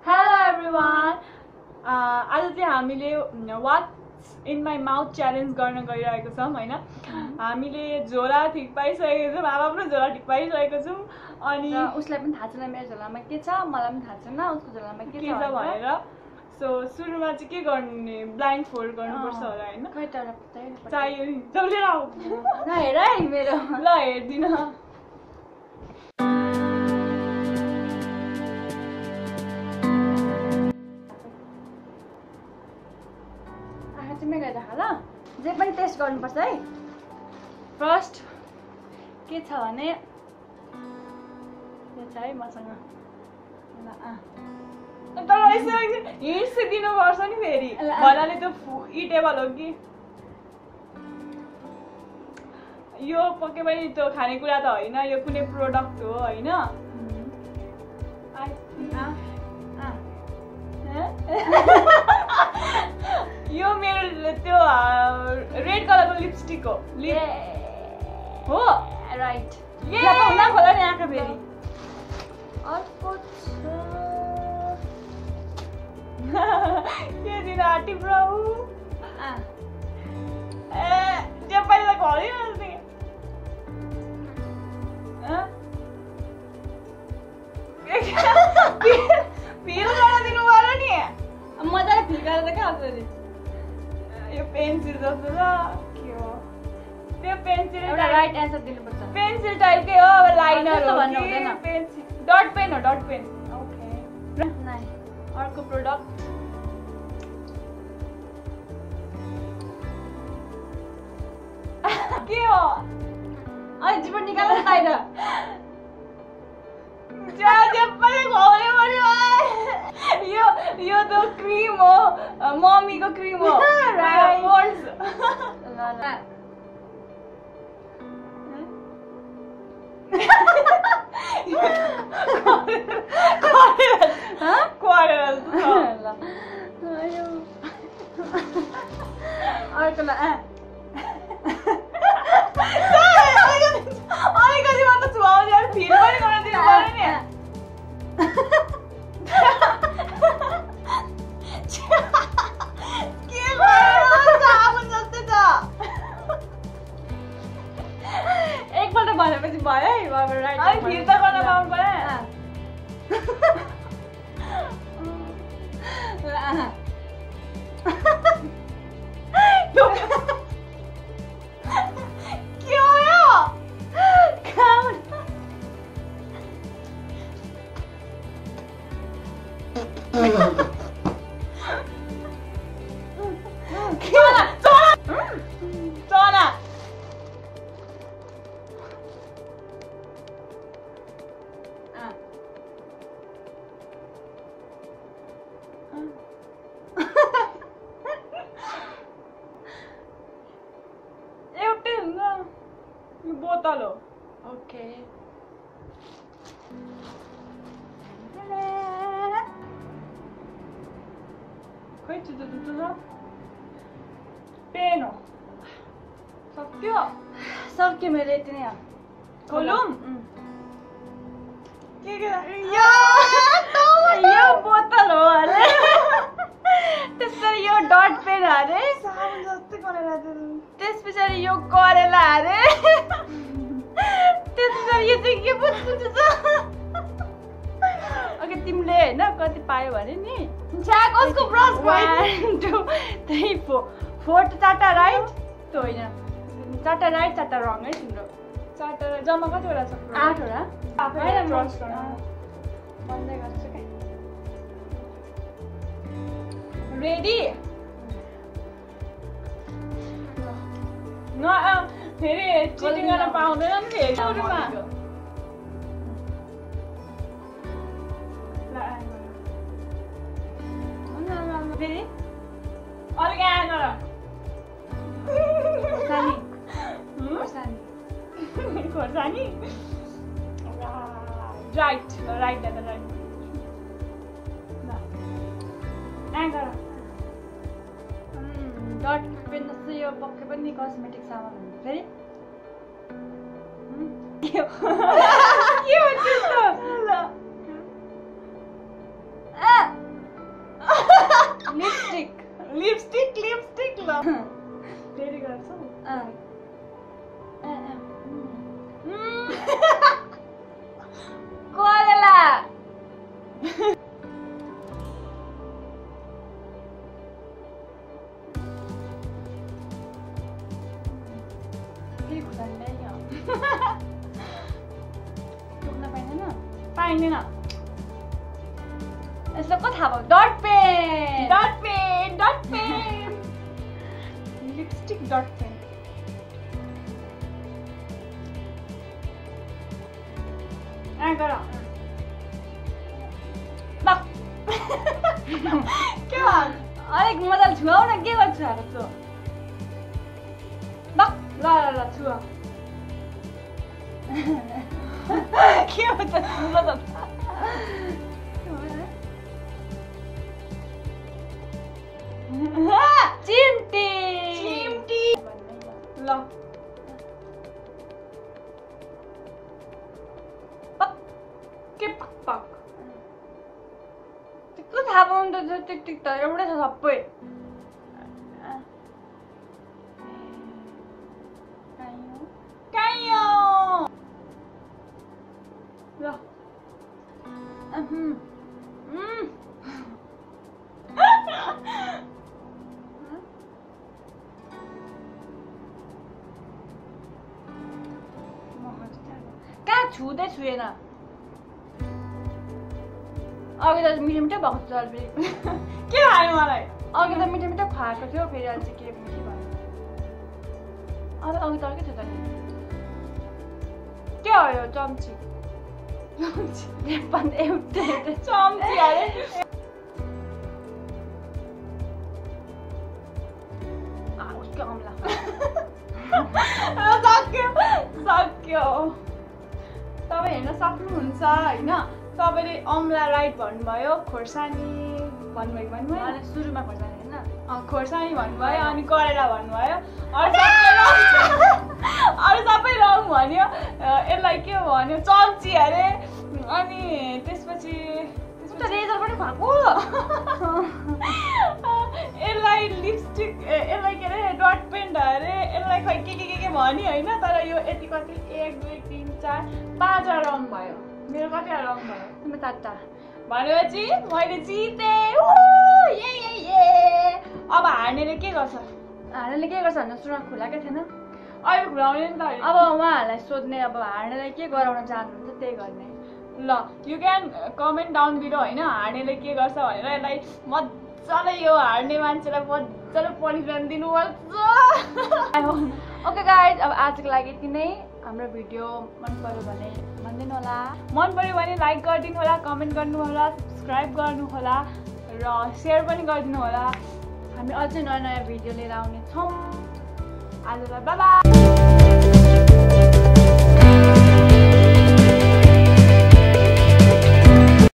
Hello everyone. आज चाहिँ हामीले what's in my mouth challenge गर्न गइरहेको छौं हैन। हामीले झोला ठिक पाइसकेको छौं, आमा पनि झोला ठिक पाइसकेको छौं अनि उसलाई पनि थाहा छैन मेरो झोलामा के छ, मलाई पनि थाहा छैन उसको झोलामा के छ भनेर। सो सुरुमा चाहिँ के गर्ने, ब्लाइन्ड फोल्ड गर्नुपर्छ होला हैन। खै तर पत्ता चाहियो नि जल्दी आऊ न हेर है मेरो ल हेर्दिन। तिमी गएर खा ल, जे पनि टेस्ट गर्नुपर्छ है। फर्स्ट के छ भने यो छ है मसँग। तर यसो हिट्स दिनुपर्छ नि फेरि, भन्नाले त्यो इटेबल हो कि यो पक्कै पनि त्यो खानेकुरा त होइन, यो कुनै प्रोडक्ट हो होइन। यो मेरो त्यो रेड कलरको लिपस्टिक हो। हो राइट। ये हुँदा खोला नि आँखा फेरि। अर्को के दिन आँटी प्रभु जे पनि त घरिहाल्छ नि। फिल गर्न दिनु पर्यो नि, मजाले फिल गरेर क्या आउँछ नि। यो पेन्सिल जस्तो छ के हो त्यो पेन्सिल? एउटा राइट एन्सर दिनुपर्छ। पेन्सिल टाइपकै हो, अब लाइनर हो भन्नु कि हुँदैन। पेन्सिल? डट पेन हो, डट पेन। ओके नाइ अर्को प्रोडक्ट के हो? अनि जीवन निकाल्नु बाहिर। जा जे पनि खुवाउने पर्यो। यो त क्रिम हो, मम्मीको क्रिम हो। Right. पोन्ड्स। ल ल अर्को ल अलिकति मात्र छुवाउने, अलिक फिल पनि गर्न दिनु पर्यो नि। के भयो साबुन जस्तै छ। एकपल्ट भनेपछि भयो है। अब राइट अलिक फिल त गर्न पाउनु पर्यो। के हो यो? चना एउटै हुन्छ। यो बोतल हो। ओके खै त्यो पेन हो। सक्यो? सक्यो मेरो यति नै हो। खोलौँ? के यो बोतल हो अरे। त्यसपछि यो डट पेन अरे। साबुन जस्तै गरेर त्यस पछाडि यो करेला अरे। त्यस पछाडि यो चाहिँ के बुझ्छु छ। ओके तिमीले होइन कति पायो भने नि छ्या कसको ब्रस 1 2 3 4 चारवटा राइट त्यो होइन, चारवटा राइट चारवटा रङ है तिम्रो। चारवटा जम्मा कतिवटा छ? 8वटा। आफैले ब्रस गर्न बन्दै गर्छु क्या। रेडी? न फेरि चिटिङ गर्न पाउँदैन नि फेरि सुरुमा। फेरि अलिक आएर गर। सानी खोर्सानी राइट राइट दादा राइट। डट पेन जस्तो यो पक्कै पनि कस्मेटिक सामान हुन्छ फेरि। के हो त्यस्तो? लिपस्टिक लिपस्टिक ल फेरि गर्छौ करेला फेरि खुर्सानी ल्याइयो टोक्न पाइँदैन पाइँदैन यसलाई को थाहा भयो dot pen dot pen lipstick dot pen गर के अलिक मजाले छुवाउ न के गर्छु अब तँ ल छुवा के हुन्छ चिम्टी ल के पक को थाहा पाउनु त टिक टिक त एउटै छ सबै काइयो ल कहाँ छुँदै छुएन अघि त मिठो मिठो भएको छ फेरि के खायो मलाई अघि त मिठो मिठो खुवाएको थियो फेरि अहिले चाहिँ के मिठो भयो अघि त अर्कै थियो त नि के हो यो चम्ची एउटै चम्ची अरे उसको अम्ला सक्यो तपाईँ हेर्न सक्नुहुन्छ होइन तपाईँले अम्ला राइट भन्नुभयो खोर्सानी भन्नुभयो अनि सुरुमा खोर्सानी होइन खोर्सानी भन्नुभयो अनि करेला भन्नुभयो अरू सबै रङ भन्यो यसलाई के भन्यो चम्ची अरे अनि त्यसपछि रेजर पनि खुवाएको यसलाई लिपस्टिक यसलाई के अरे डट पेन्ट अरे यसलाई खै के भन्यो होइन तर यो यति कति 1 2 3 4 5 रङ भयो मेरो कतिवटा रङ भयो तिम्रो 4टा भनेपछि मैले जितेँ अब हार्नेले के गर्छ हार्नेले के गर्छ भने सुरुमा खुलाएकै थिएन अहिले खुलाउने नि त अब उहाँहरूलाई सोध्ने अब हार्नेलाई के गराउन चाहनुहुन्छ त्यही गर्ने ल you can comment down below होइन हार्नेले के गर्छ भनेर यसलाई मजाले यो हार्ने मान्छेलाई मजाले पनिसमेन्ट दिनुपर्छ ओके गाइज अब आजको लागि यति नै हाम्रो भिडियो मन पर्यो भने भनिदिनु होला मन पर्यो भने लाइक गरिदिनु होला कमेन्ट गर्नु होला सब्सक्राइब गर्नु होला र सेयर पनि गरिदिनु होला हामी अझै नयाँ नयाँ भिडियो लिएर आउने छौँ आजलाई बाइ बाइ